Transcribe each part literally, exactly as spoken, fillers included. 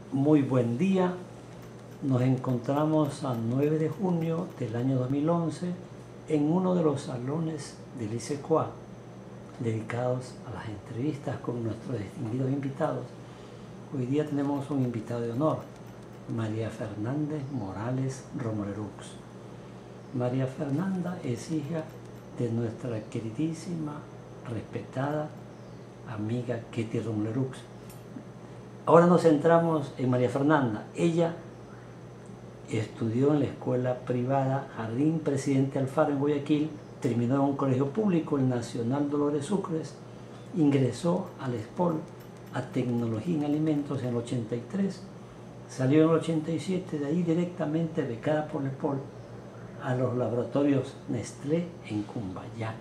Muy buen día. Nos encontramos a nueve de junio del año dos mil once en uno de los salones del I C E C U A dedicados a las entrevistas con nuestros distinguidos invitados. Hoy día tenemos un invitado de honor, María Fernández Morales Romolerux. María Fernanda es hija de nuestra queridísima, respetada amiga Ketty Romolerux. Ahora nos centramos en María Fernanda. Ella estudió en la escuela privada Jardín Presidente Alfaro en Guayaquil, terminó en un colegio público, el Nacional Dolores Sucres, ingresó al ESPOL, a Tecnología en Alimentos, en el ochenta y tres, salió en el ochenta y siete, de ahí directamente becada por el ESPOL a los laboratorios Nestlé en Cumbayá.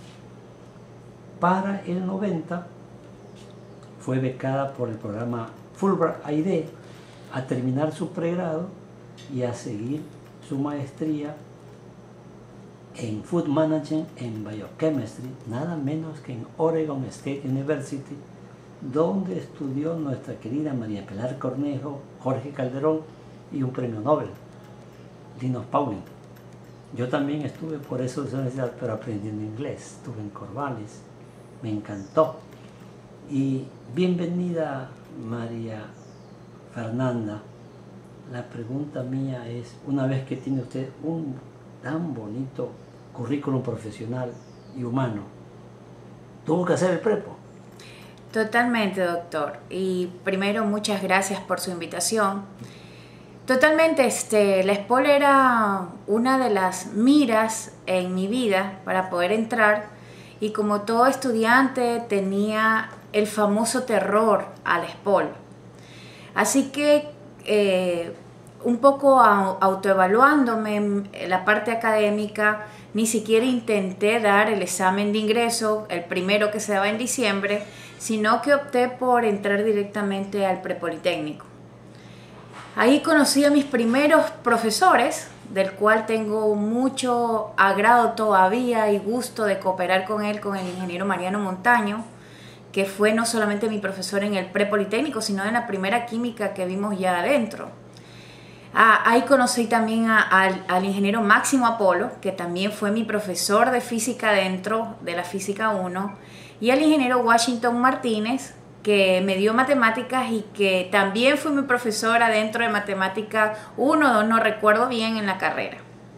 Para el noventa fue becada por el programa Fulbright I D a terminar su pregrado y a seguir su maestría en Food Management en Biochemistry, nada menos que en Oregon State University, donde estudió nuestra querida María Pilar Cornejo, Jorge Calderón y un premio Nobel, Linus Pauling. Yo también estuve por esa universidad, pero aprendiendo inglés. Estuve en Corvallis, me encantó. Y bienvenida, María Fernanda. La pregunta mía es, una vez que tiene usted un tan bonito currículum profesional y humano, ¿tuvo que hacer el prepo? Totalmente, doctor. Y primero, muchas gracias por su invitación. Totalmente, este, la ESPOL era una de las miras en mi vida para poder entrar, y como todo estudiante tenía el famoso terror a la ESPOL. Así que eh, un poco autoevaluándome en la parte académica, ni siquiera intenté dar el examen de ingreso, el primero que se daba en diciembre, sino que opté por entrar directamente al prepolitécnico. Ahí conocí a mis primeros profesores, del cual tengo mucho agrado todavía y gusto de cooperar con él, con el ingeniero Mariano Montaño, que fue no solamente mi profesor en el prepolitécnico, sino en la primera química que vimos ya adentro. Ah, ahí conocí también a, a, al ingeniero Máximo Apolo, que también fue mi profesor de física dentro de la física uno, y al ingeniero Washington Martínez, que me dio matemáticas y que también fue mi profesora dentro de matemática uno o dos, no recuerdo bien, en la carrera.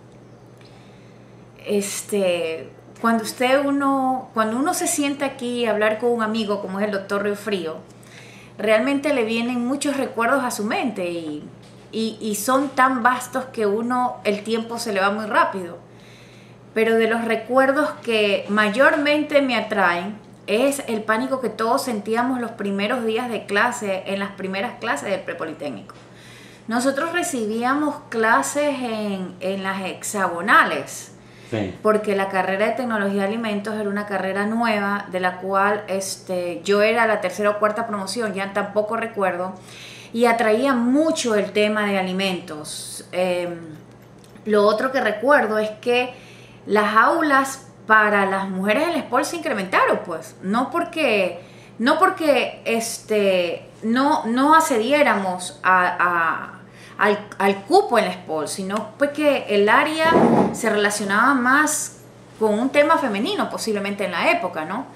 Este, cuando, usted uno, cuando uno se sienta aquí a hablar con un amigo como es el doctor Riofrío, realmente le vienen muchos recuerdos a su mente y, y, y son tan vastos que uno, el tiempo se le va muy rápido. Pero de los recuerdos que mayormente me atraen es el pánico que todos sentíamos los primeros días de clase, en las primeras clases del prepolitécnico. Nosotros recibíamos clases en, en las hexagonales, sí, porque la carrera de tecnología de alimentos era una carrera nueva, de la cual este, yo era la tercera o cuarta promoción, ya tampoco recuerdo, y atraía mucho el tema de alimentos. Eh, lo otro que recuerdo es que las aulas para las mujeres del ESPOL se incrementaron, pues, no porque, no porque este, no, no accediéramos a, a, al, al cupo en la ESPOL, sino porque el área se relacionaba más con un tema femenino, posiblemente en la época, ¿no?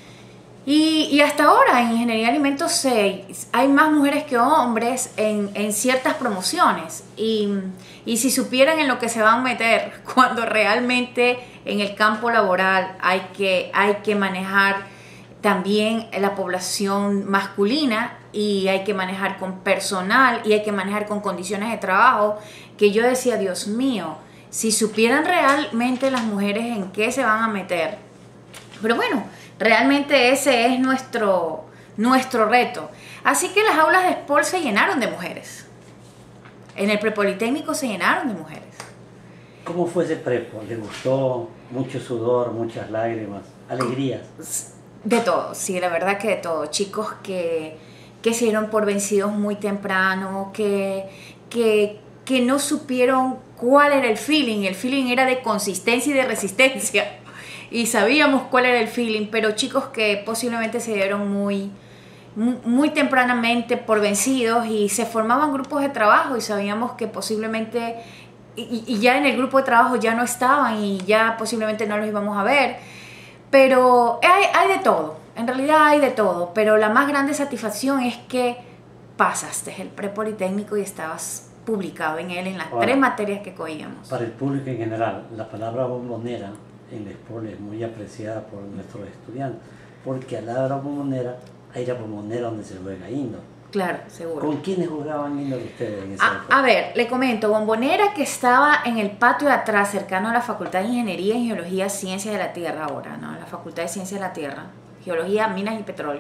Y, y hasta ahora en Ingeniería de Alimentos se, hay más mujeres que hombres en, en ciertas promociones. Y, y si supieran en lo que se van a meter cuando realmente en el campo laboral hay que, hay que manejar también la población masculina, y hay que manejar con personal, y hay que manejar con condiciones de trabajo, que yo decía, Dios mío, si supieran realmente las mujeres en qué se van a meter. Pero bueno, realmente ese es nuestro, nuestro reto. Así que las aulas de ESPOL se llenaron de mujeres. En el prepolitécnico se llenaron de mujeres. ¿Cómo fue ese prepo? ¿Le gustó? Mucho sudor, muchas lágrimas, alegrías. De todo, sí, la verdad que de todo. Chicos que, que se dieron por vencidos muy temprano, que, que, que no supieron cuál era el feeling. El feeling era de consistencia y de resistencia. Y sabíamos cuál era el feeling, pero chicos que posiblemente se dieron muy, muy tempranamente por vencidos y se formaban grupos de trabajo y sabíamos que posiblemente, y, y ya en el grupo de trabajo ya no estaban y ya posiblemente no los íbamos a ver, pero hay, hay de todo, en realidad hay de todo, pero la más grande satisfacción es que pasaste el prepolitécnico y estabas publicado en él en las Ahora, tres materias que cogíamos. Para el público en general, la palabra bombonera en la ESPOL es muy apreciada por nuestros estudiantes, porque al lado de la bombonera hay la bombonera donde se juega indoor. Claro, seguro. ¿Con quiénes jugaban indoor ustedes en esa A, época? a ver, le comento, bombonera que estaba en el patio de atrás, cercano a la Facultad de Ingeniería y Geología, Ciencias de la Tierra ahora, ¿no? La Facultad de Ciencias de la Tierra, Geología, Minas y Petróleo.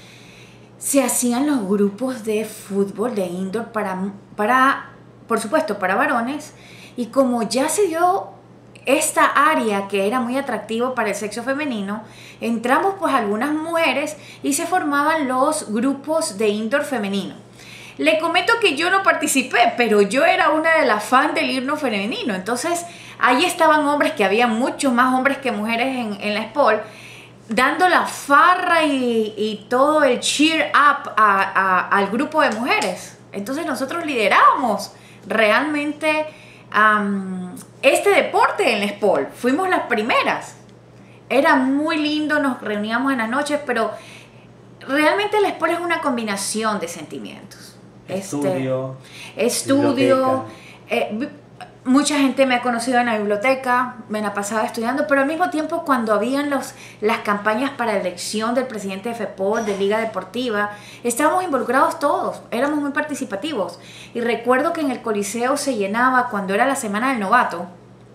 Se hacían los grupos de fútbol de indoor para, para, por supuesto, para varones, y como ya se dio esta área que era muy atractivo para el sexo femenino, entramos pues algunas mujeres y se formaban los grupos de indoor femenino. Le comento que yo no participé, pero yo era una de las fans del himno femenino, entonces ahí estaban hombres, que había muchos más hombres que mujeres en, en la ESPOL, dando la farra y, y todo el cheer up a, a, al grupo de mujeres. Entonces nosotros liderábamos realmente um, este deporte en la ESPOL. Fuimos las primeras. Era muy lindo, nos reuníamos en las noches, pero realmente la ESPOL es una combinación de sentimientos. Estudio, este, estudio, eh, mucha gente me ha conocido en la biblioteca, me la pasaba estudiando, pero al mismo tiempo cuando habían los, las campañas para elección del presidente de FEPOL, de Liga Deportiva, estábamos involucrados todos, éramos muy participativos. Y recuerdo que en el Coliseo se llenaba, cuando era la Semana del Novato,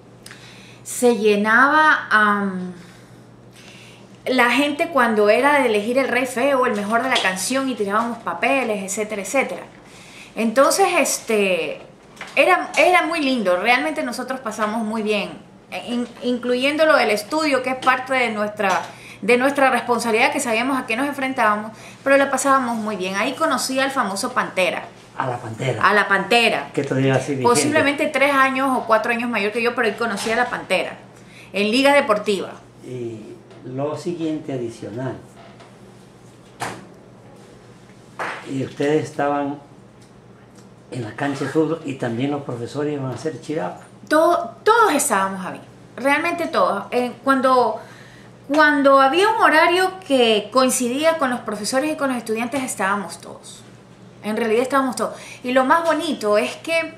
se llenaba um, la gente cuando era de elegir el rey feo, el mejor de la canción, y tirábamos papeles, etcétera, etcétera. Entonces, este... Era, era muy lindo, realmente nosotros pasamos muy bien, in, incluyendo lo del estudio, que es parte de nuestra, de nuestra responsabilidad, que sabíamos a qué nos enfrentábamos, pero la pasábamos muy bien. Ahí conocí al famoso Pantera. A la Pantera. A la Pantera. Que todavía así vigente. Posiblemente tres años o cuatro años mayor que yo, pero ahí conocí a la Pantera, en Liga Deportiva. Y lo siguiente adicional, y ustedes estaban en la cancha de fútbol y también los profesores iban a hacer cheer up. Todo, todos estábamos ahí, realmente todos. Eh, cuando, cuando había un horario que coincidía con los profesores y con los estudiantes, estábamos todos. En realidad estábamos todos. Y lo más bonito es que,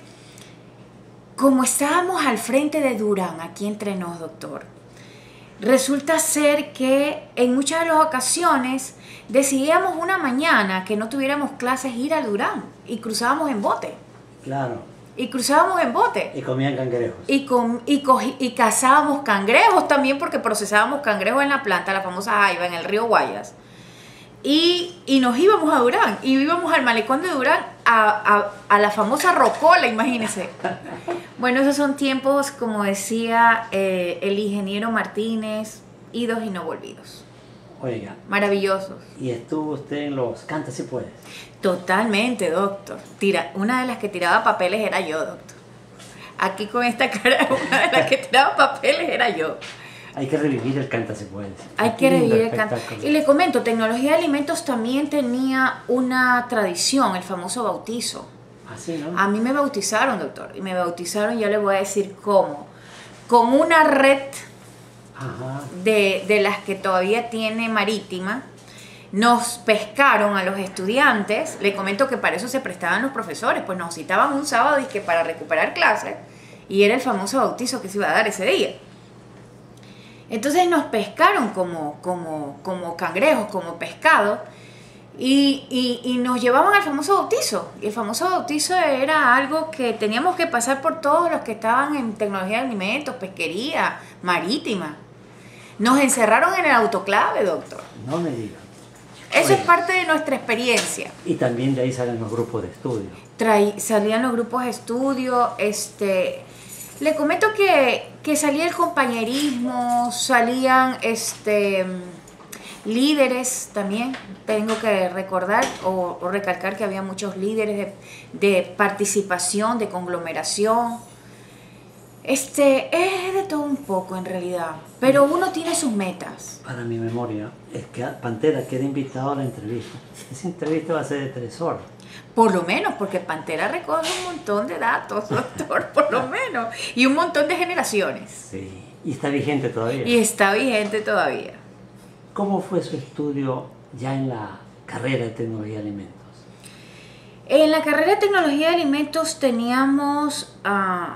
como estábamos al frente de Durán, aquí entre nos, doctor, resulta ser que en muchas de las ocasiones decidíamos una mañana que no tuviéramos clases ir al Durán y cruzábamos en bote. Claro. Y cruzábamos en bote. Y comían cangrejos. Y, com, y, cogí, y cazábamos cangrejos también, porque procesábamos cangrejos en la planta, la famosa jaiba, en el río Guayas. Y, y nos íbamos a Durán, y íbamos al malecón de Durán a, a, a la famosa rocola, imagínense. Bueno, esos son tiempos, como decía eh, el ingeniero Martínez, idos y no volvidos. Oiga. Maravillosos. ¿Y estuvo usted en los Canta Si Puedes? Totalmente, doctor. Tira, una de las que tiraba papeles era yo, doctor. Aquí con esta cara, una de las que tiraba papeles era yo. Hay que revivir el Canta Si Puedes. Hay que revivir el Canta. Y le comento, Tecnología de Alimentos también tenía una tradición, el famoso bautizo. Así, ¿no? A mí me bautizaron, doctor. Y me bautizaron, ya le voy a decir cómo. Con una red Ajá. De, de las que todavía tiene marítima. Nos pescaron a los estudiantes. Le comento que para eso se prestaban los profesores, pues nos citaban un sábado y que para recuperar clases, y era el famoso bautizo que se iba a dar ese día. Entonces nos pescaron como, como, como cangrejos, como pescado, y, y, y nos llevaban al famoso bautizo. Y el famoso bautizo era algo que teníamos que pasar por todos los que estaban en tecnología de alimentos, pesquería, marítima. Nos encerraron en el autoclave, doctor. No me diga. Eso Oye, es parte de nuestra experiencia. Y también de ahí salen los grupos de estudio. Traí, salían los grupos de estudio. Este, le comento que, que salía el compañerismo, salían este, líderes también. Tengo que recordar o, o recalcar que había muchos líderes de, de participación, de conglomeración. Este, es de todo un poco en realidad, pero uno tiene sus metas. Para mi memoria, es que Pantera queda invitado a la entrevista. Esa entrevista va a ser de tres horas. Por lo menos, porque Pantera recoge un montón de datos, doctor, por lo menos, y un montón de generaciones. Sí, y está vigente todavía. Y está vigente todavía. ¿Cómo fue su estudio ya en la carrera de Tecnología de Alimentos? En la carrera de Tecnología de Alimentos teníamos uh,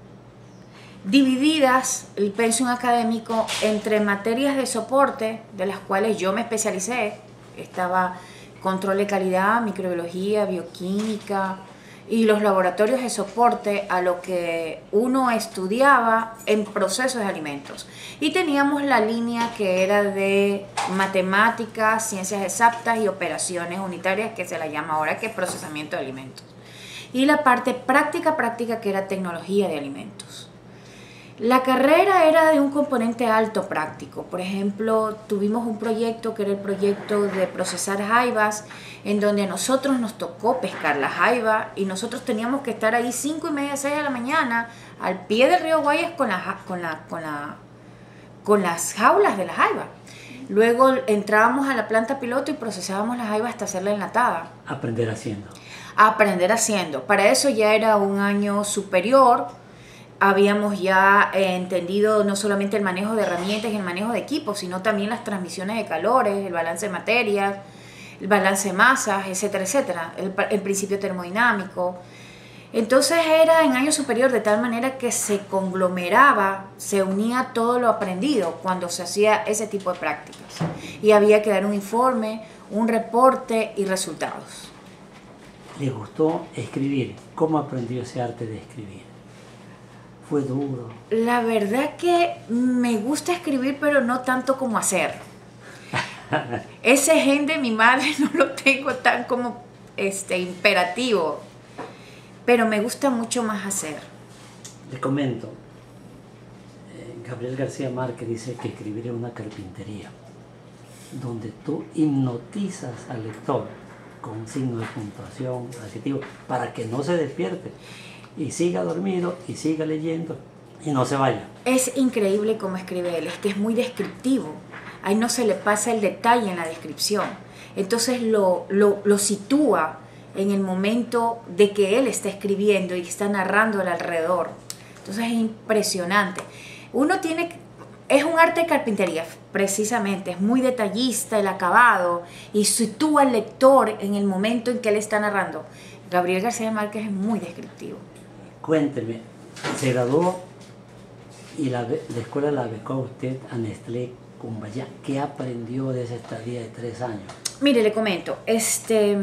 divididas el pensum académico entre materias de soporte, de las cuales yo me especialicé. Estaba control de calidad, microbiología, bioquímica y los laboratorios de soporte a lo que uno estudiaba en procesos de alimentos. Y teníamos la línea que era de matemáticas, ciencias exactas y operaciones unitarias, que se la llama ahora, que es procesamiento de alimentos. Y la parte práctica, práctica, que era tecnología de alimentos. La carrera era de un componente alto práctico. Por ejemplo, tuvimos un proyecto que era el proyecto de procesar jaivas, en donde a nosotros nos tocó pescar la jaiva y nosotros teníamos que estar ahí cinco y media, seis de la mañana, al pie del río Guayas con, la, con, la, con, la, con las jaulas de la jaiva. Luego entrábamos a la planta piloto y procesábamos la jaiva hasta hacerla enlatada. Aprender haciendo. Aprender haciendo. Para eso ya era un año superior. Habíamos ya eh, entendido no solamente el manejo de herramientas y el manejo de equipos, sino también las transmisiones de calores, el balance de materias, el balance de masas, etcétera, etcétera, el, el principio termodinámico. Entonces era en año superior, de tal manera que se conglomeraba, se unía todo lo aprendido cuando se hacía ese tipo de prácticas. Y había que dar un informe, un reporte y resultados. ¿Le gustó escribir? ¿Cómo aprendió ese arte de escribir? ¿Fue duro? La verdad que me gusta escribir, pero no tanto como hacer. Ese gen de mi madre no lo tengo tan como este, imperativo, pero me gusta mucho más hacer. Le comento, eh, Gabriel García Márquez dice que escribir es una carpintería, donde tú hipnotizas al lector con signo de puntuación, adjetivo, para que no se despierte y siga dormido y siga leyendo y no se vaya. Es increíble cómo escribe él, es que es muy descriptivo. Ahí no se le pasa el detalle en la descripción. Entonces lo, lo, lo sitúa en el momento de que él está escribiendo y está narrando al alrededor. Entonces es impresionante. Uno tiene, es un arte de carpintería, precisamente, es muy detallista el acabado y sitúa al lector en el momento en que él está narrando. Gabriel García Márquez es muy descriptivo. Cuénteme, se graduó y la, la escuela la becó usted a Nestlé Cumbayá. ¿Qué aprendió de esa estadía de tres años? Mire, le comento, este,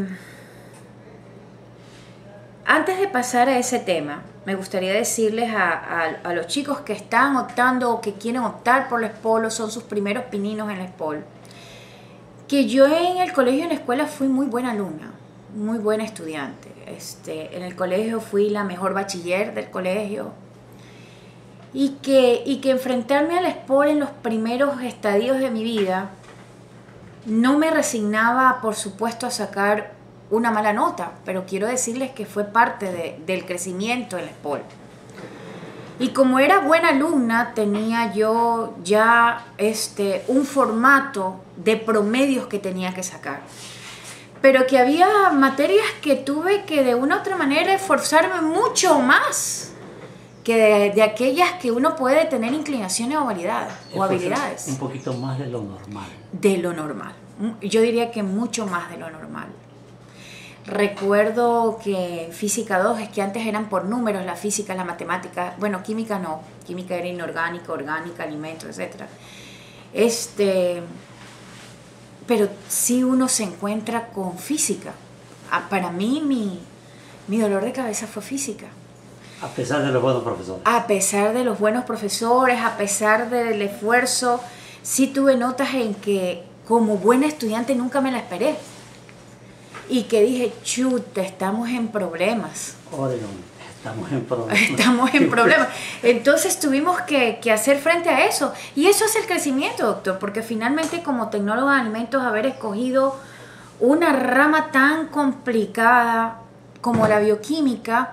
antes de pasar a ese tema, me gustaría decirles a, a, a los chicos que están optando o que quieren optar por la S P O L o son sus primeros pininos en la S P O L, que yo en el colegio y en la escuela fui muy buena alumna, muy buena estudiante. Este, en el colegio fui la mejor bachiller del colegio y que, y que enfrentarme a la S P O L en los primeros estadios de mi vida no me resignaba, por supuesto, a sacar una mala nota, pero quiero decirles que fue parte de, del crecimiento en la S P O L. Y como era buena alumna, tenía yo ya este, un formato de promedios que tenía que sacar. Pero que había materias que tuve que de una u otra manera esforzarme mucho más que de, de aquellas que uno puede tener inclinaciones o habilidades, o habilidades. Un poquito más de lo normal. De lo normal. Yo diría que mucho más de lo normal. Recuerdo que física dos, es que antes eran por números, la física, la matemática, bueno, química no, química era inorgánica, orgánica, alimentos, etcétera. Este... Pero sí uno se encuentra con física. Para mí, mi, mi dolor de cabeza fue física. A pesar de los buenos profesores. A pesar de los buenos profesores, a pesar del esfuerzo, sí tuve notas en que como buena estudiante nunca me la esperé. Y que dije, chuta, estamos en problemas. Oregon. Estamos en problemas. Estamos en problemas. Entonces tuvimos que, que hacer frente a eso. Y eso es el crecimiento, doctor, porque finalmente como tecnólogo de alimentos, haber escogido una rama tan complicada como la bioquímica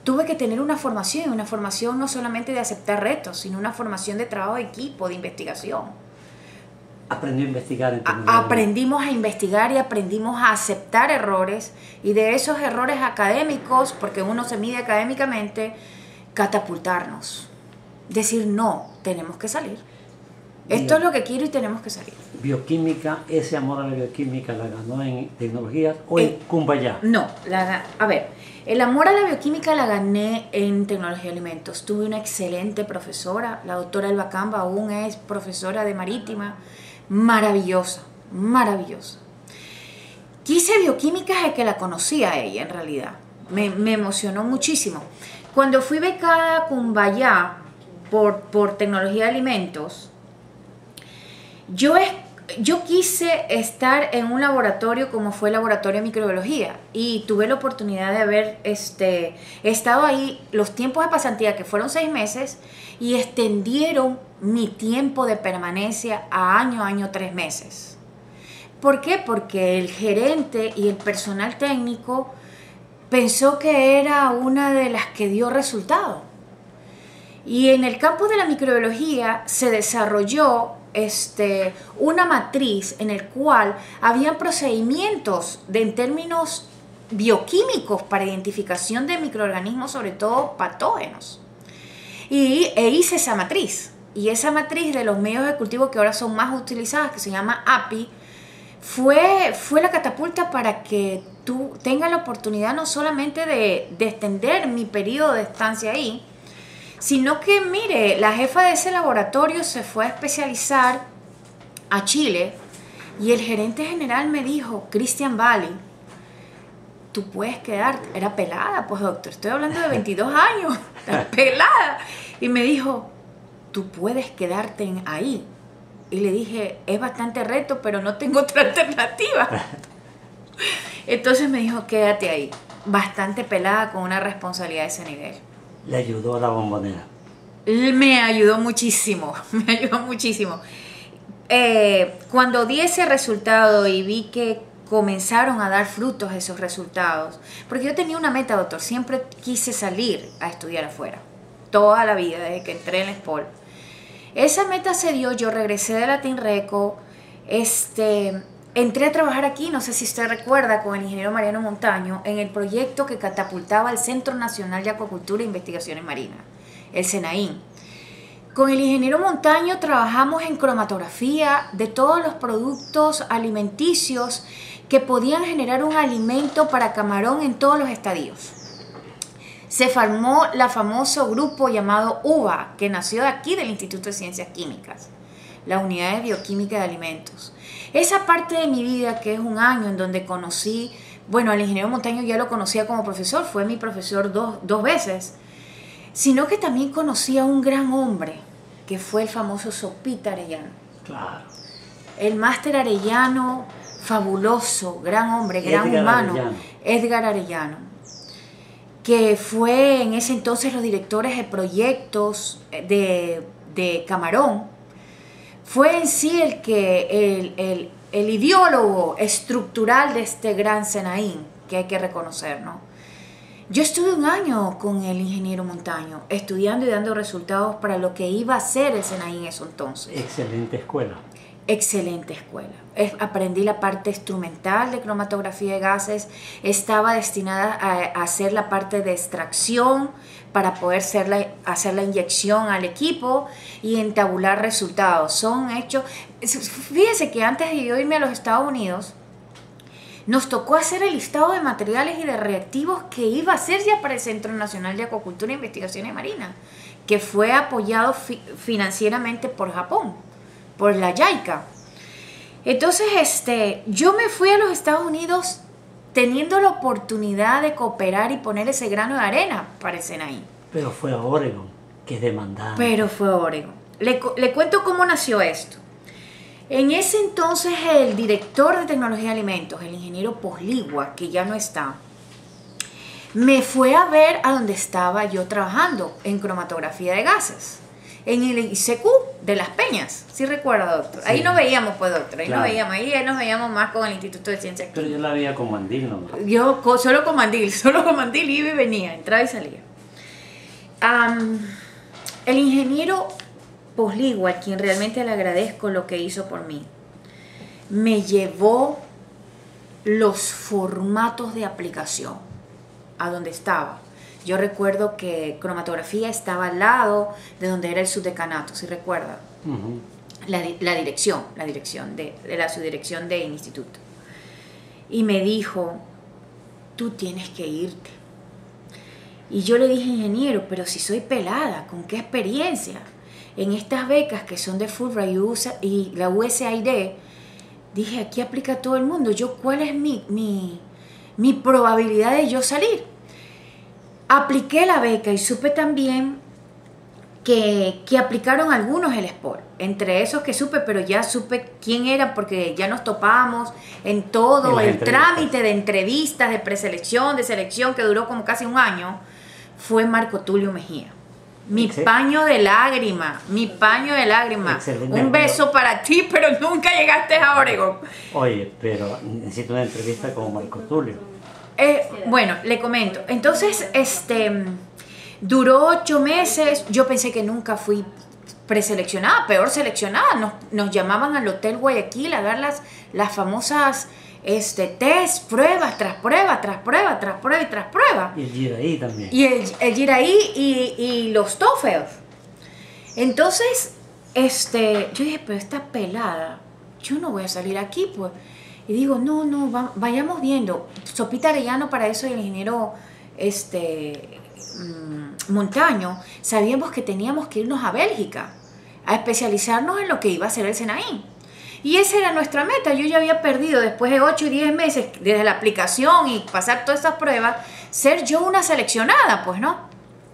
tuve que tener una formación, una formación no solamente de aceptar retos, sino una formación de trabajo de equipo, de investigación. Aprendió a investigar. En a, aprendimos a investigar y aprendimos a aceptar errores, y de esos errores académicos, porque uno se mide académicamente, catapultarnos. Decir, no, tenemos que salir. Esto es lo que quiero y tenemos que salir. Bioquímica, ese amor a la bioquímica la ganó en tecnologías o en eh, Cumbayá. No, la, a ver, el amor a la bioquímica la gané en tecnología de alimentos. Tuve una excelente profesora, la doctora Elba Camba, aún es profesora de marítima, maravillosa, maravillosa. Quise bioquímica desde que la conocía a ella, en realidad. Me, me emocionó muchísimo. Cuando fui becada a Cumbayá por, por tecnología de alimentos, Yo, es, yo quise estar en un laboratorio como fue el laboratorio de microbiología, y tuve la oportunidad de haber este, estado ahí los tiempos de pasantía, que fueron seis meses, y extendieron mi tiempo de permanencia a año, año, tres meses. ¿Por qué? Porque el gerente y el personal técnico pensó que era una de las que dio resultado. Y en el campo de la microbiología se desarrolló Este, una matriz en el cual había procedimientos de, en términos bioquímicos para identificación de microorganismos, sobre todo patógenos. Y e hice esa matriz. Y esa matriz de los medios de cultivo que ahora son más utilizadas, que se llama A P I, fue, fue la catapulta para que tú tengas la oportunidad no solamente de, de extender mi periodo de estancia ahí, sino que, mire, la jefa de ese laboratorio se fue a especializar a Chile, y el gerente general me dijo, Christian Valli, tú puedes quedarte. Era pelada, pues doctor, estoy hablando de veintidós años, era pelada. Y me dijo, tú puedes quedarte en ahí. Y le dije, es bastante reto, pero no tengo otra alternativa. Entonces me dijo, quédate ahí. Bastante pelada, con una responsabilidad de ese nivel. Le ayudó a la Bombonera. Me ayudó muchísimo, me ayudó muchísimo. Eh, cuando di ese resultado y vi que comenzaron a dar frutos esos resultados, porque yo tenía una meta, doctor, siempre quise salir a estudiar afuera, toda la vida, desde que entré en la S P O L. Esa meta se dio, yo regresé de Latinreco, este, entré a trabajar aquí, no sé si usted recuerda, con el ingeniero Mariano Montaño, en el proyecto que catapultaba el Centro Nacional de Acuacultura e Investigaciones Marinas, el CENAIN. Con el ingeniero Montaño trabajamos en cromatografía de todos los productos alimenticios que podían generar un alimento para camarón en todos los estadios. Se formó la famoso grupo llamado U B A, que nació de aquí, del Instituto de Ciencias Químicas, la Unidad de Bioquímica de Alimentos. Esa parte de mi vida, que es un año en donde conocí, bueno, al ingeniero Montaño ya lo conocía como profesor, fue mi profesor dos, dos veces, sino que también conocí a un gran hombre, que fue el famoso Sopita Arellano. Claro. El máster Arellano, fabuloso, gran hombre, gran Edgar humano, Arellano. Edgar Arellano, que fue en ese entonces los directores de proyectos de, de Camarón. Fue en sí el, que, el, el, el ideólogo estructural de este gran CENAIN, que hay que reconocer, ¿no? Yo estuve un año con el ingeniero Montaño, estudiando y dando resultados para lo que iba a ser el CENAIN eso entonces. Excelente escuela. Excelente escuela. Es, aprendí la parte instrumental de cromatografía de gases, estaba destinada a, a hacer la parte de extracción para poder hacer la, hacer la inyección al equipo y entabular resultados. Son hechos... Fíjese que antes de yo irme a los Estados Unidos, nos tocó hacer el listado de materiales y de reactivos que iba a hacer ya para el Centro Nacional de Acuacultura e Investigaciones Marinas, que fue apoyado fi- financieramente por Japón, por la JICA. Entonces, este, yo me fui a los Estados Unidos teniendo la oportunidad de cooperar y poner ese grano de arena para el CENAIN. Pero fue a Oregon, que es demandante. Pero fue a Oregon. Le, le cuento cómo nació esto. En ese entonces el director de tecnología de alimentos, el ingeniero Posligua, que ya no está, me fue a ver a donde estaba yo trabajando en cromatografía de gases, en el I C Q de Las Peñas, ¿sí recuerda, doctor? Sí. Ahí no veíamos, pues, doctor, ahí claro. no veíamos, ahí nos veíamos más con el Instituto de Ciencias Químicas. Pero yo la veía con mandil, ¿no? Yo solo con mandil, solo con mandil iba y venía, entraba y salía. um, el ingeniero Posligua, a quien realmente le agradezco lo que hizo por mí, me llevó los formatos de aplicación a donde estaba. Yo recuerdo que cromatografía estaba al lado de donde era el subdecanato, si recuerda. Uh-huh. la, la dirección, la dirección de, de la subdirección del instituto. Y me dijo, tú tienes que irte. Y yo le dije, ingeniero, pero si soy pelada, ¿con qué experiencia? En estas becas que son de Fulbright y la U S A I D, dije, aquí aplica todo el mundo. Yo, ¿cuál es mi, mi, mi probabilidad de yo salir? Apliqué la beca y supe también que, que aplicaron algunos el S P O L. Entre esos que supe, pero ya supe quién era porque ya nos topábamos en todo el trámite de entrevistas, de preselección, de selección, que duró como casi un año, fue Marco Tulio Mejía. Mi sí. paño de lágrima, mi paño de lágrima. Excelente. Un beso para ti, pero nunca llegaste a Oregon. Oye, pero necesito una entrevista con Marco Tulio. Eh, bueno, le comento. Entonces, este, duró ocho meses. Yo pensé que nunca fui preseleccionada, peor seleccionada. Nos, nos llamaban al Hotel Guayaquil a dar las, las famosas este, test, pruebas tras prueba, tras prueba, tras prueba y tras prueba. Y el Giraí también. Y el, el Giraí y, y los TOEFL. Entonces, este, yo dije, pero esta pelada, yo no voy a salir aquí, pues. Y digo, no, no, va, vayamos viendo. Sopita Arellano, para eso, y el ingeniero este, mmm, Montaño, sabíamos que teníamos que irnos a Bélgica a especializarnos en lo que iba a ser el SENAÍN. Y esa era nuestra meta. Yo ya había perdido, después de ocho y diez meses, desde la aplicación y pasar todas esas pruebas, ser yo una seleccionada, pues, ¿no?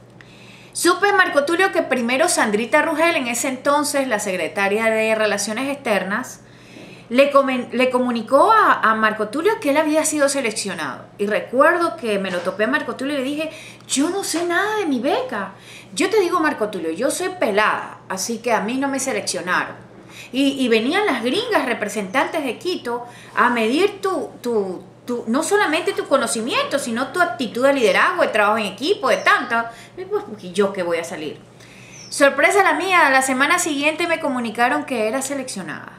Supe, Marco Tulio, que primero Sandrita Rugel, en ese entonces la secretaria de Relaciones Externas, Le, comen, le comunicó a, a Marco Tulio que él había sido seleccionado. Y recuerdo que me lo topé a Marco Tulio y le dije, yo no sé nada de mi beca. Yo te digo, Marco Tulio, yo soy pelada, así que a mí no me seleccionaron. Y, y venían las gringas representantes de Quito a medir tu, tu, tu, no solamente tu conocimiento, sino tu actitud de liderazgo, de trabajo en equipo, de tanto. Y pues, ¿yo qué voy a salir? Sorpresa la mía, la semana siguiente me comunicaron que era seleccionada.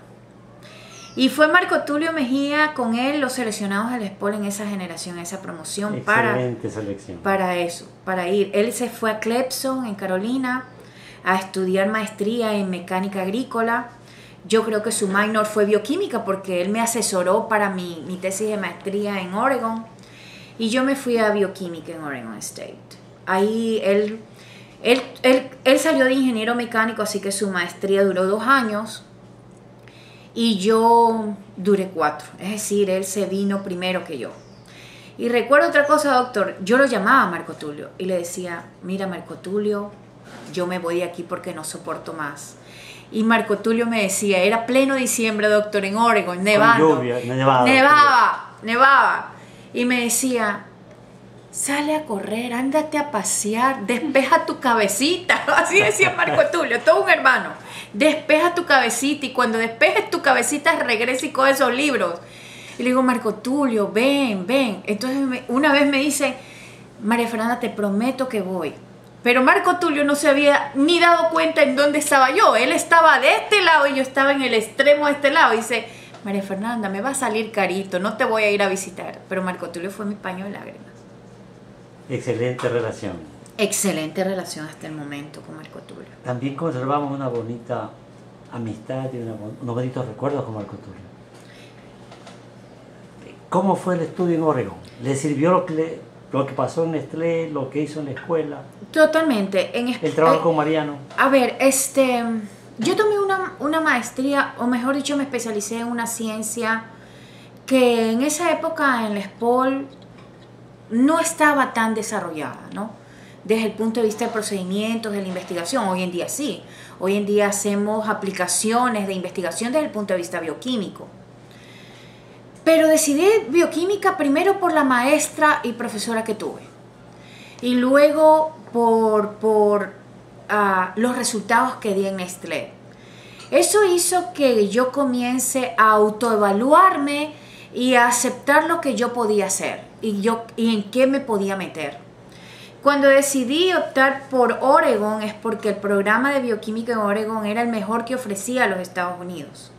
Y fue Marco Tulio Mejía con él los seleccionados del S P O L en esa generación, esa promoción. Excelente para, selección. Para eso, para ir. Él se fue a Clemson, en Carolina, a estudiar maestría en mecánica agrícola. Yo creo que su minor fue bioquímica porque él me asesoró para mi, mi tesis de maestría en Oregon. Y yo me fui a bioquímica en Oregon State. Ahí él, él, él, él salió de ingeniero mecánico, así que su maestría duró dos años. Y yo duré cuatro, es decir, él se vino primero que yo. Y recuerdo otra cosa, doctor, yo lo llamaba a Marco Tulio y le decía, mira Marco Tulio, yo me voy de aquí porque no soporto más. Y Marco Tulio me decía, era pleno diciembre, doctor, en Oregon, nevando. Con lluvia, nevaba, nevaba, nevaba. Y me decía, sale a correr, ándate a pasear, despeja tu cabecita. Así decía Marco Tulio, todo un hermano. Despeja tu cabecita y cuando despejes tu cabecita regresa y coge esos libros. Y le digo, Marco Tulio, ven, ven. Entonces me, una vez me dice, María Fernanda, te prometo que voy. Pero Marco Tulio no se había ni dado cuenta en dónde estaba yo. Él estaba de este lado y yo estaba en el extremo de este lado. Y dice, María Fernanda, me va a salir carito, no te voy a ir a visitar. Pero Marco Tulio fue mi paño de lágrimas. Excelente relación. Excelente relación hasta el momento con Marco Tulio. También conservamos una bonita amistad y una, unos bonitos recuerdos con Marco Tulio. ¿Cómo fue el estudio en Oregon? ¿Le sirvió lo que, le, lo que pasó en Nestlé, lo que hizo en la escuela? Totalmente. En ¿El trabajo eh, con Mariano? A ver, este, yo tomé una, una maestría, o mejor dicho, me especialicé en una ciencia que en esa época en la S P O L no estaba tan desarrollada, ¿no? Desde el punto de vista de procedimientos, de la investigación. Hoy en día sí. Hoy en día hacemos aplicaciones de investigación desde el punto de vista bioquímico. Pero decidí bioquímica primero por la maestra y profesora que tuve. Y luego por, por uh, los resultados que di en Nestlé. Eso hizo que yo comience a autoevaluarme y a aceptar lo que yo podía hacer y, yo, y en qué me podía meter. Cuando decidí optar por Oregon es porque el programa de bioquímica en Oregon era el mejor que ofrecía a los Estados Unidos.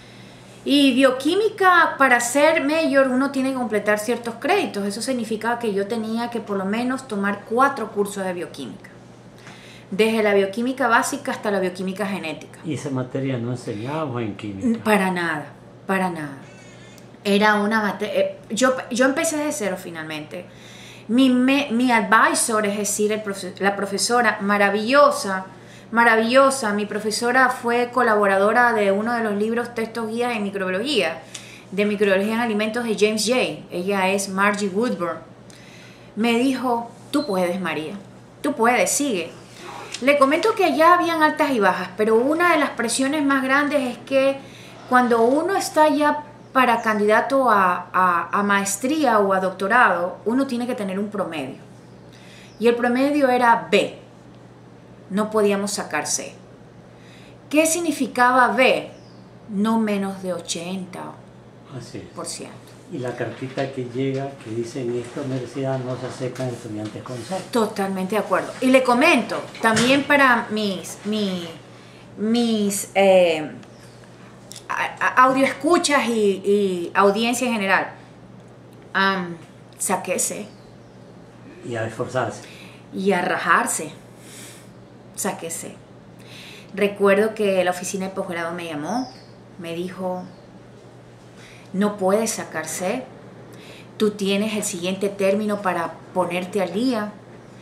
Y bioquímica, para ser mayor, uno tiene que completar ciertos créditos. Eso significaba que yo tenía que por lo menos tomar cuatro cursos de bioquímica. Desde la bioquímica básica hasta la bioquímica genética. ¿Y esa materia no enseñábamos en química? Para nada, para nada. Era una materia... Yo, yo empecé de cero finalmente. Mi, me, mi advisor, es decir, el profe, la profesora maravillosa, maravillosa, mi profesora fue colaboradora de uno de los libros textos guías en microbiología, de microbiología en alimentos de James J. Ella es Margie Woodburn. Me dijo, tú puedes, María, tú puedes, sigue. Le comento que allá habían altas y bajas, pero una de las presiones más grandes es que cuando uno está ya para candidato a, a, a maestría o a doctorado, uno tiene que tener un promedio. Y el promedio era B. No podíamos sacar C. ¿Qué significaba B? No menos de ochenta por ciento. Así es. Y la cartita que llega que dice en esta universidad no se aceptan estudiantes con C. Totalmente de acuerdo. Y le comento, también para mis, mis, mis eh, audio escuchas y, y audiencia en general, um, saqué C. Y a esforzarse. Y a rajarse, saqué C. Recuerdo que la oficina de posgrado me llamó, me dijo, no puedes sacar C, tú tienes el siguiente término para ponerte al día.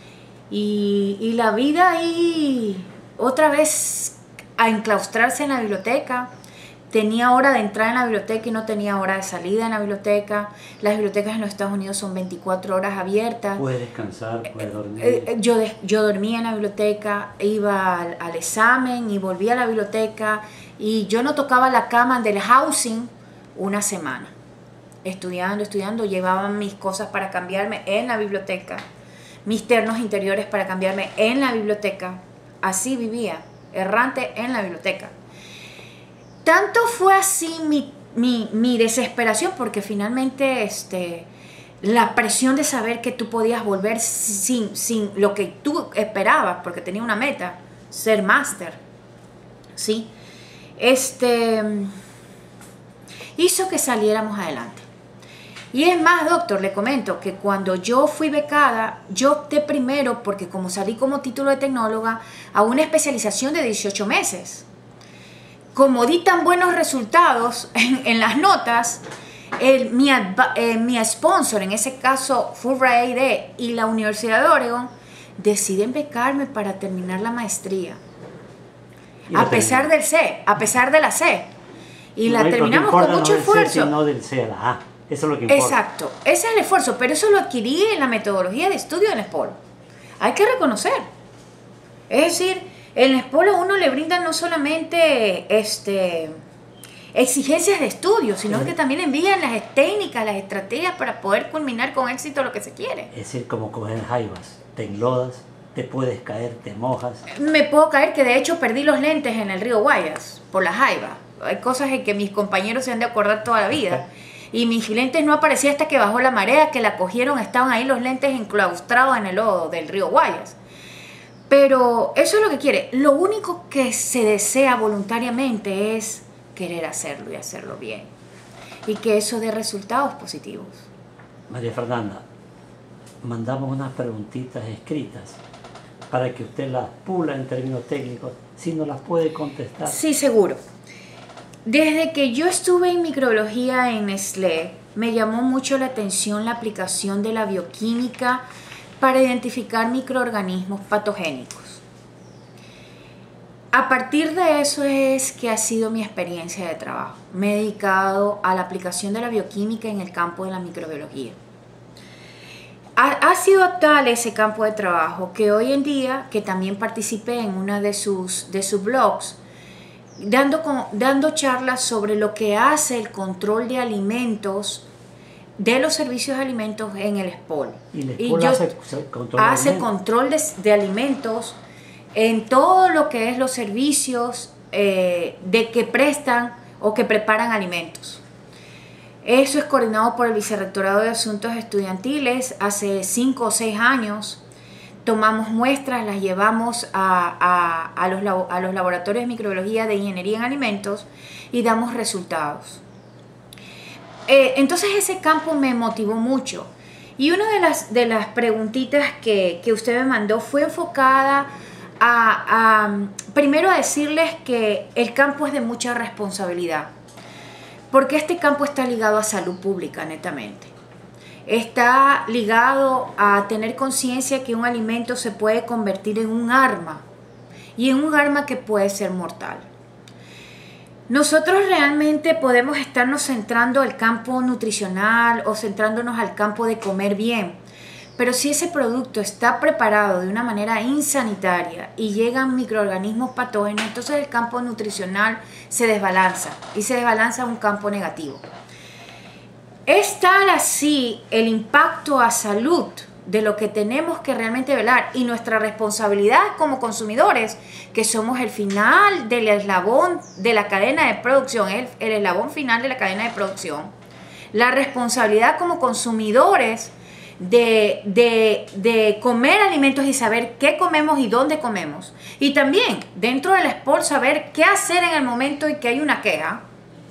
Y, y la vida ahí, otra vez, a enclaustrarse en la biblioteca. Tenía hora de entrar en la biblioteca y no tenía hora de salida en la biblioteca. Las bibliotecas en los Estados Unidos son veinticuatro horas abiertas. Puedes descansar, puedes dormir. Eh, yo, de, yo dormía en la biblioteca, iba al, al examen y volvía a la biblioteca. Y yo no tocaba la cama del housing una semana. Estudiando, estudiando, llevaba mis cosas para cambiarme en la biblioteca. Mis ternos interiores para cambiarme en la biblioteca. Así vivía, errante en la biblioteca. Tanto fue así mi, mi, mi desesperación, porque finalmente este, la presión de saber que tú podías volver sin, sin lo que tú esperabas, porque tenía una meta, ser máster, ¿sí? Este, hizo que saliéramos adelante. Y es más, doctor, le comento que cuando yo fui becada, yo opté primero, porque como salí como título de tecnóloga, a una especialización de dieciocho meses. Como di tan buenos resultados en, en las notas, el, mi, eh, mi sponsor, en ese caso Fulbright A D y la Universidad de Oregon, deciden becarme para terminar la maestría. A pesar del C, a pesar de la C. Y no, la terminamos con mucho no esfuerzo. C, sino del C a la A. Eso es lo que importa. Exacto, ese es el esfuerzo, pero eso lo adquirí en la metodología de estudio del SPOL. Hay que reconocer. Es decir, en el SPOL a uno le brindan no solamente este, exigencias de estudio, sino que también envían las técnicas, las estrategias para poder culminar con éxito lo que se quiere. Es decir, como coger jaivas, te enlodas, te puedes caer, te mojas. Me puedo caer, que de hecho perdí los lentes en el río Guayas por la jaiba. Hay cosas en que mis compañeros se han de acordar toda la vida. Y mis lentes no aparecían hasta que bajó la marea, que la cogieron, estaban ahí los lentes enclaustrados en el lodo del río Guayas. Pero eso es lo que quiere. Lo único que se desea voluntariamente es querer hacerlo y hacerlo bien. Y que eso dé resultados positivos. María Fernanda, mandamos unas preguntitas escritas para que usted las pula en términos técnicos, si no las puede contestar. Sí, seguro. Desde que yo estuve en microbiología en Nestlé, me llamó mucho la atención la aplicación de la bioquímica para identificar microorganismos patogénicos. A partir de eso es que ha sido mi experiencia de trabajo. Me he dedicado a la aplicación de la bioquímica en el campo de la microbiología. Ha, ha sido tal ese campo de trabajo que hoy en día, que también participé en una de sus, de sus blogs, Dando, con, dando charlas sobre lo que hace el control de alimentos, de los servicios de alimentos en el SPOL. Y el SPOL y yo, hace, control, hace de control de, de alimentos en todo lo que es los servicios eh, de que prestan o que preparan alimentos. Eso es coordinado por el Vicerrectorado de Asuntos Estudiantiles hace cinco o seis años. tomamos muestras, las llevamos a, a, a, los, a los laboratorios de microbiología de ingeniería en alimentos y damos resultados. Eh, entonces ese campo me motivó mucho. Y una de las, de las preguntitas que, que usted me mandó fue enfocada a, a, primero a decirles que el campo es de mucha responsabilidad, porque este campo está ligado a salud pública, netamente. Está ligado a tener conciencia que un alimento se puede convertir en un arma, y en un arma que puede ser mortal. Nosotros realmente podemos estarnos centrando al campo nutricional o centrándonos al campo de comer bien, pero si ese producto está preparado de una manera insanitaria y llegan microorganismos patógenos, entonces el campo nutricional se desbalanza y se desbalanza a un campo negativo. Es tal así el impacto a salud de lo que tenemos que realmente velar y nuestra responsabilidad como consumidores, que somos el final del eslabón de la cadena de producción, el, el eslabón final de la cadena de producción. La responsabilidad como consumidores de, de, de comer alimentos y saber qué comemos y dónde comemos. Y también dentro del sport saber qué hacer en el momento en que hay una queja.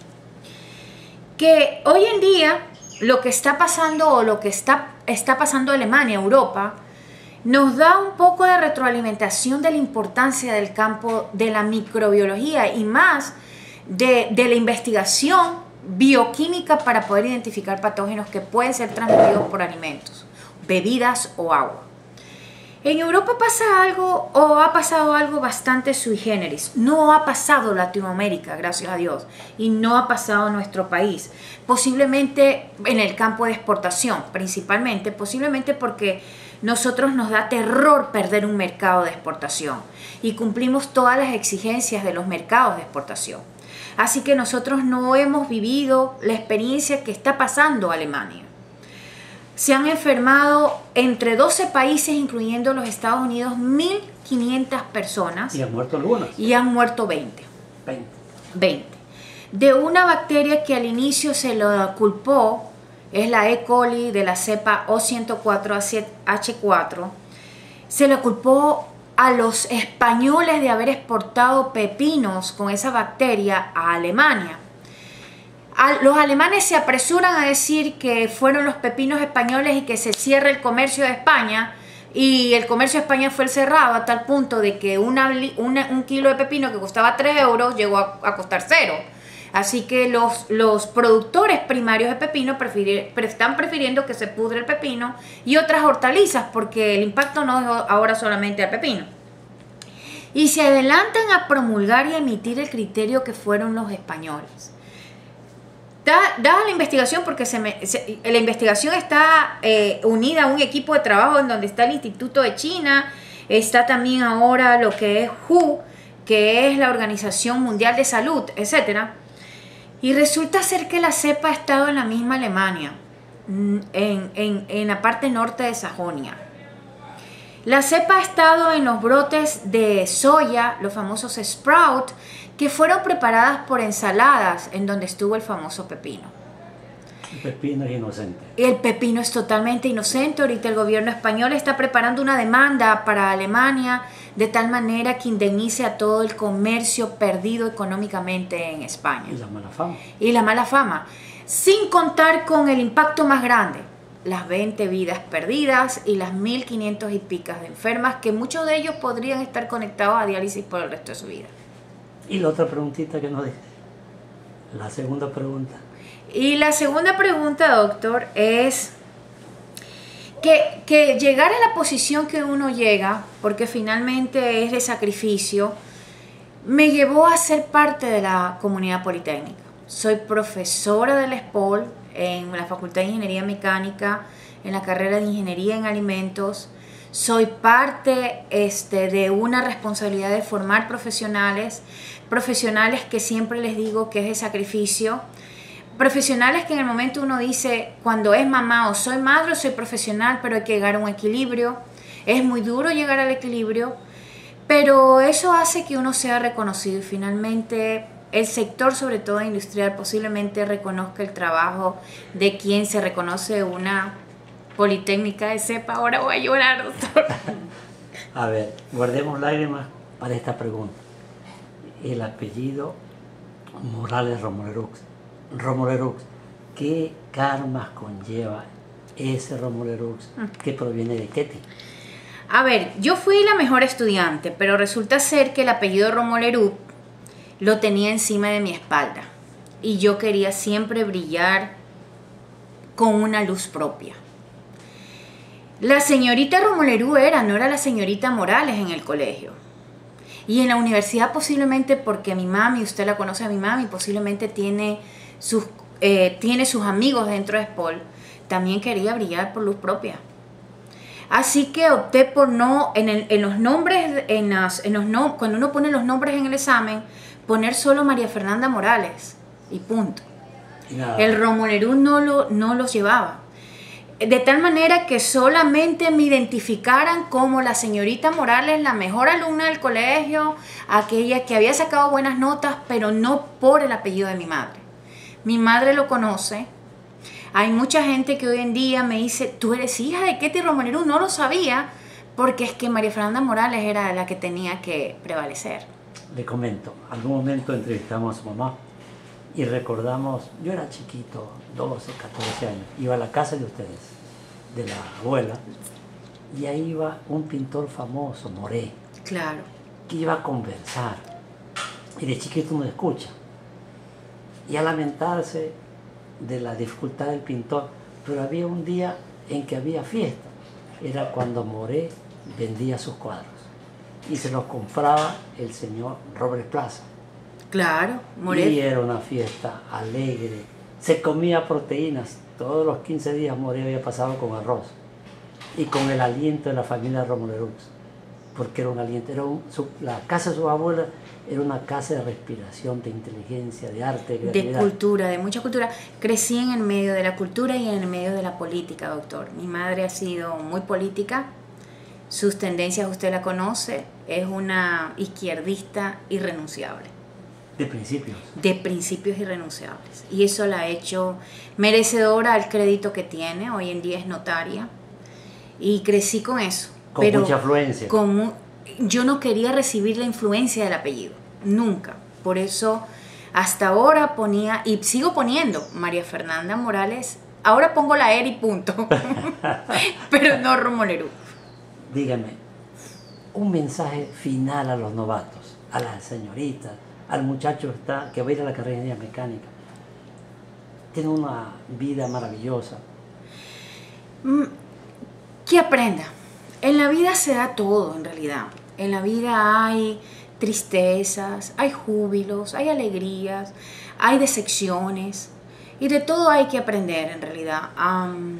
Que hoy en día lo que está pasando o lo que está, está pasando en Alemania, Europa, nos da un poco de retroalimentación de la importancia del campo de la microbiología y más de, de la investigación bioquímica para poder identificar patógenos que pueden ser transmitidos por alimentos, bebidas o agua. En Europa pasa algo o ha pasado algo bastante sui generis. No ha pasado Latinoamérica, gracias a Dios, y no ha pasado nuestro país. Posiblemente en el campo de exportación, principalmente, posiblemente porque nosotros nos da terror perder un mercado de exportación y cumplimos todas las exigencias de los mercados de exportación. Así que nosotros no hemos vivido la experiencia que está pasando Alemania. Se han enfermado entre doce países, incluyendo los Estados Unidos, mil quinientas personas. ¿Y han muerto algunas? Y han muerto veinte. veinte. veinte. De una bacteria que al inicio se lo culpó, es la E. coli de la cepa O ciento cuatro H cuatro, se le culpó a los españoles de haber exportado pepinos con esa bacteria a Alemania. Los alemanes se apresuran a decir que fueron los pepinos españoles y que se cierre el comercio de España, y el comercio de España fue cerrado a tal punto de que una, una, un kilo de pepino que costaba tres euros llegó a, a costar cero. Así que los, los productores primarios de pepino prefieren, están prefiriendo que se pudre el pepino y otras hortalizas, porque el impacto no es ahora solamente al pepino. Y se adelantan a promulgar y a emitir el criterio que fueron los españoles. Dada la investigación, porque se me, se, la investigación está eh, unida a un equipo de trabajo en donde está el Instituto de China, está también ahora lo que es W H O, que es la Organización Mundial de Salud, etcétera. Y resulta ser que la cepa ha estado en la misma Alemania, en, en, en la parte norte de Sajonia. La cepa ha estado en los brotes de soya, los famosos sprout, que fueron preparadas por ensaladas en donde estuvo el famoso pepino. El pepino es inocente. El pepino es totalmente inocente. Ahorita el gobierno español está preparando una demanda para Alemania de tal manera que indemnice a todo el comercio perdido económicamente en España. Y la mala fama. Y la mala fama. Sin contar con el impacto más grande, las veinte vidas perdidas y las mil quinientas y picas de enfermas, que muchos de ellos podrían estar conectados a diálisis por el resto de su vida. Y la otra preguntita que nos dice, la segunda pregunta. Y la segunda pregunta, doctor, es que, que llegar a la posición que uno llega, porque finalmente es de sacrificio, me llevó a ser parte de la comunidad politécnica. Soy profesora del S P O L en la Facultad de Ingeniería Mecánica, en la carrera de Ingeniería en Alimentos. Soy parte este, de una responsabilidad de formar profesionales, profesionales que siempre les digo que es de sacrificio, profesionales que en el momento uno dice, cuando es mamá o soy madre o soy profesional, pero hay que llegar a un equilibrio. Es muy duro llegar al equilibrio, pero eso hace que uno sea reconocido y finalmente el sector, sobre todo industrial, posiblemente reconozca el trabajo de quien se reconoce una politécnica de cepa. Ahora voy a llorar, doctor. A ver, guardemos lágrimas para esta pregunta. El apellido Morales Romolerux. Romolerux, ¿qué karmas conlleva ese Romolerux que proviene de Ketty? A ver, yo fui la mejor estudiante, pero resulta ser que el apellido Romolerux lo tenía encima de mi espalda. Y yo quería siempre brillar con una luz propia. La señorita Romolerux era, no era la señorita Morales en el colegio. Y en la universidad posiblemente, porque mi mami, usted la conoce a mi mami, posiblemente tiene sus, eh, tiene sus amigos dentro de S P O L, también quería brillar por luz propia. Así que opté por no, en, el, en los nombres, en las, en los no, cuando uno pone los nombres en el examen, poner solo María Fernanda Morales y punto. Nada. El Romolerux no, lo, no los llevaba. De tal manera que solamente me identificaran como la señorita Morales, la mejor alumna del colegio, aquella que había sacado buenas notas, pero no por el apellido de mi madre. Mi madre lo conoce. Hay mucha gente que hoy en día me dice, tú eres hija de Ketty Romolerux. No lo sabía, porque es que María Fernanda Morales era la que tenía que prevalecer. Le comento, algún momento entrevistamos a su mamá y recordamos, yo era chiquito, doce, catorce años, iba a la casa de ustedes, de la abuela, y ahí iba un pintor famoso, Moré, Claro. que iba a conversar, y de chiquito uno escucha, y a lamentarse de la dificultad del pintor, pero había un día en que había fiesta, era cuando Moré vendía sus cuadros, y se los compraba el señor Robert Plaza. Claro, Moré. Y era una fiesta alegre. Se comía proteínas. Todos los quince días Moré había pasado con arroz. Y con el aliento de la familia Romolerux. Porque era un aliento. Era un, su, la casa de sus abuelas era una casa de respiración, de inteligencia, de arte, de creatividad. De cultura, de mucha cultura. Crecí en el medio de la cultura y en el medio de la política, doctor. Mi madre ha sido muy política. Sus tendencias, usted la conoce. Es una izquierdista irrenunciable. De principios. De principios irrenunciables. Y eso la ha hecho merecedora al crédito que tiene. Hoy en día es notaria. Y crecí con eso. Con pero mucha afluencia. Con mu yo no quería recibir la influencia del apellido. Nunca. Por eso hasta ahora ponía, y sigo poniendo, María Fernanda Morales. Ahora pongo la R y punto. Pero no Romolerux. Dígame, un mensaje final a los novatos, a las señoritas, al muchacho está, que va a ir a la carrera de ingeniería mecánica. Tiene una vida maravillosa. Que aprenda. En la vida se da todo, en realidad. En la vida hay tristezas, hay júbilos, hay alegrías, hay decepciones. Y de todo hay que aprender, en realidad. Um,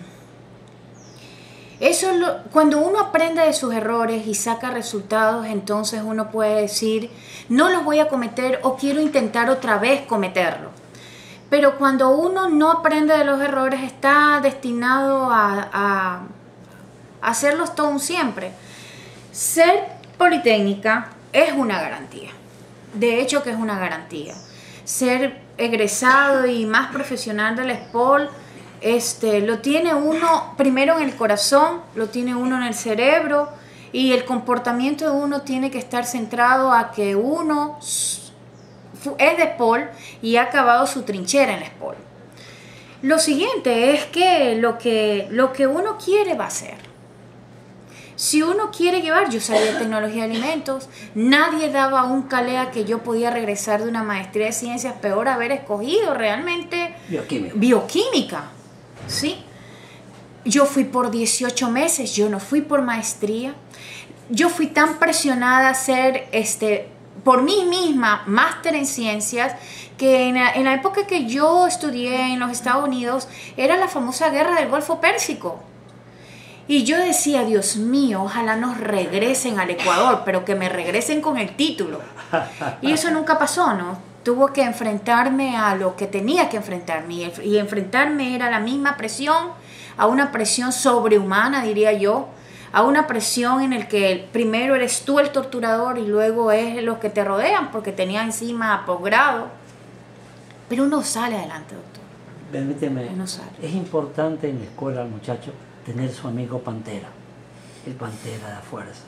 Eso lo, cuando uno aprende de sus errores y saca resultados, entonces uno puede decir, no los voy a cometer o quiero intentar otra vez cometerlo. Pero cuando uno no aprende de los errores, está destinado a, a, a hacerlos todo un siempre. Ser politécnica es una garantía. De hecho que es una garantía. Ser egresado y más profesional del S P O L, Este, lo tiene uno primero en el corazón, lo tiene uno en el cerebro, y el comportamiento de uno tiene que estar centrado a que uno es de S P O L y ha acabado su trinchera en el S P O L. Lo siguiente es que lo que, lo que uno quiere va a ser. Si uno quiere llevar, yo salí de tecnología de alimentos, nadie daba un calea que yo podía regresar de una maestría de ciencias, peor haber escogido realmente Bioquímica. bioquímica. ¿Sí? Yo fui por dieciocho meses, yo no fui por maestría. Yo fui tan presionada a hacer este, por mí misma máster en ciencias que en la, en la época que yo estudié en los Estados Unidos era la famosa guerra del Golfo Pérsico. Y yo decía, Dios mío, ojalá nos regresen al Ecuador, pero que me regresen con el título. Y eso nunca pasó, ¿no? Tuvo que enfrentarme a lo que tenía que enfrentarme. Y enfrentarme era la misma presión, a una presión sobrehumana, diría yo, a una presión en el que primero eres tú el torturador y luego es los que te rodean, porque tenía encima posgrado. Pero uno sale adelante, doctor. Permíteme, Uno sale. es importante en la escuela al muchacho tener su amigo Pantera, el Pantera de la fuerza.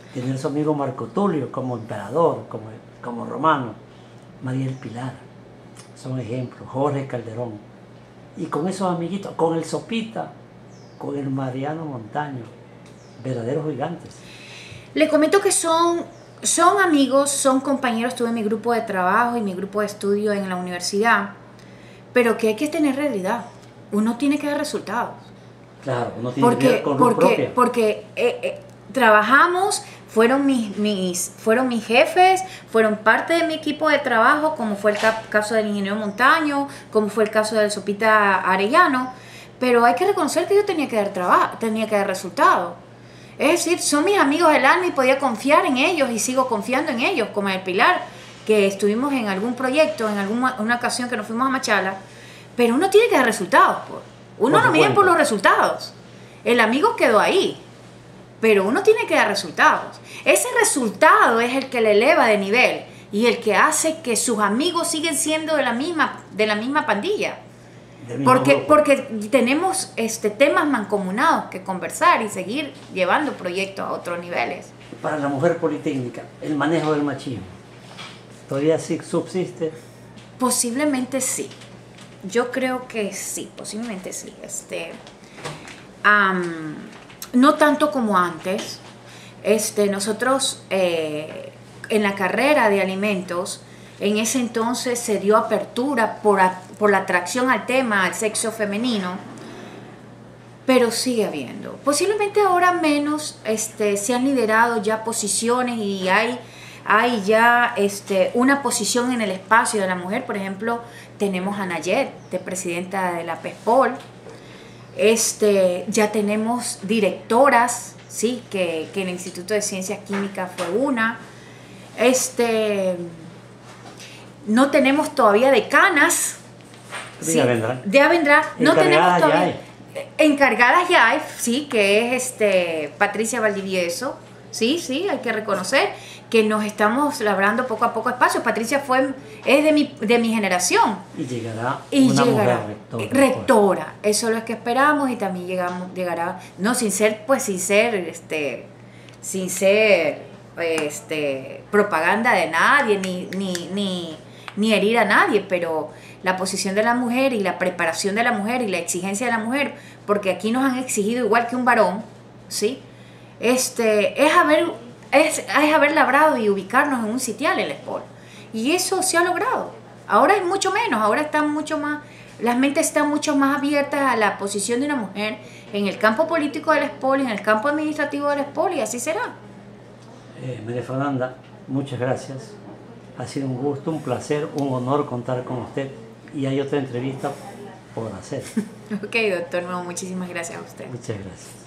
Tener su amigo Marco Tulio como emperador, como, como romano. María del Pilar, son ejemplos. Jorge Calderón. Y con esos amiguitos, con el Sopita, con el Mariano Montaño, verdaderos gigantes. Le comento que son, son amigos, son compañeros. Tuve mi grupo de trabajo y mi grupo de estudio en la universidad, pero que hay que tener realidad. Uno tiene que dar resultados. Claro, uno tiene porque, que ver con porque, luz propia. Porque eh, eh, trabajamos, fueron mis, mis, fueron mis jefes, fueron parte de mi equipo de trabajo, como fue el caso del ingeniero Montaño, como fue el caso del Sopita Arellano, pero hay que reconocer que yo tenía que dar trabajo, tenía que dar resultados. Es decir, son mis amigos del alma y podía confiar en ellos y sigo confiando en ellos, como el Pilar, que estuvimos en algún proyecto, en alguna una ocasión que nos fuimos a Machala, pero uno tiene que dar resultados, pues. Uno no mide por los resultados. El amigo quedó ahí, pero uno tiene que dar resultados. Ese resultado es el que le eleva de nivel y el que hace que sus amigos siguen siendo de la misma, de la misma pandilla. Porque, porque tenemos este, temas mancomunados que conversar y seguir llevando proyectos a otros niveles. Para la mujer politécnica, el manejo del machismo, ¿todavía sí subsiste? Posiblemente sí. Yo creo que sí, posiblemente sí. Este, um, no tanto como antes. Este, nosotros eh, en la carrera de alimentos, en ese entonces se dio apertura por, a, por la atracción al tema, al sexo femenino, pero sigue habiendo. Posiblemente ahora menos, este, se han liderado ya posiciones y hay, hay ya este, una posición en el espacio de la mujer. Por ejemplo, tenemos a Nayet, de presidenta de la PESPOL. Este, ya tenemos directoras, ¿sí? que, que en el Instituto de Ciencias Químicas fue una. Este, no tenemos todavía decanas. ¿Sí? Ya vendrá. Ya vendrá. No tenemos todavía. Ya hay. Encargadas ya hay, sí, que es este, Patricia Valdivieso. Sí, sí, hay que reconocer que nos estamos labrando poco a poco espacio. Patricia fue, es de mi, de mi generación. Y llegará y una llegará, mujer rectora. Rectora, eso es lo que esperamos y también llegamos, llegará, no sin ser, pues sin ser, este, sin ser, este, propaganda de nadie, ni, ni, ni, ni herir a nadie, pero la posición de la mujer y la preparación de la mujer y la exigencia de la mujer, porque aquí nos han exigido igual que un varón, ¿sí? Este, es haber, es, es haber labrado y ubicarnos en un sitial en la ESPOL. Y eso se ha logrado. Ahora es mucho menos, ahora están mucho más, las mentes están mucho más abiertas a la posición de una mujer en el campo político de la ESPOL y en el campo administrativo de la ESPOL, y así será. Eh, María Fernanda, muchas gracias. Ha sido un gusto, un placer, un honor contar con usted. Y hay otra entrevista por hacer. Ok, doctor, no, muchísimas gracias a usted. Muchas gracias.